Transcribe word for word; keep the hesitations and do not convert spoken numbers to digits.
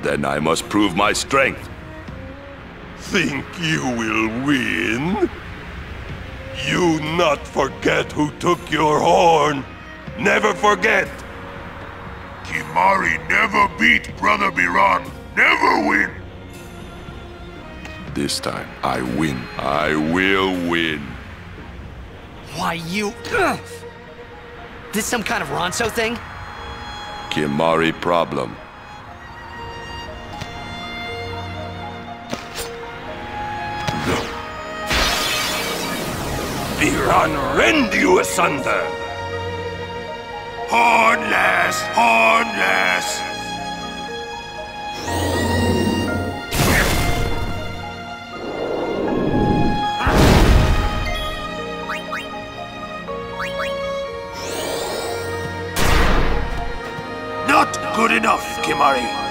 Then I must prove my strength. Think you will win? You not forget who took your horn. Never forget. Kimahri never beat Brother Biran. Never win. This time, I win. I will win. Why, you... Ugh. This some kind of Ronso thing? Kimahri problem. Biran rend you asunder! Hornless! Hornless! Not good enough, Kimahri.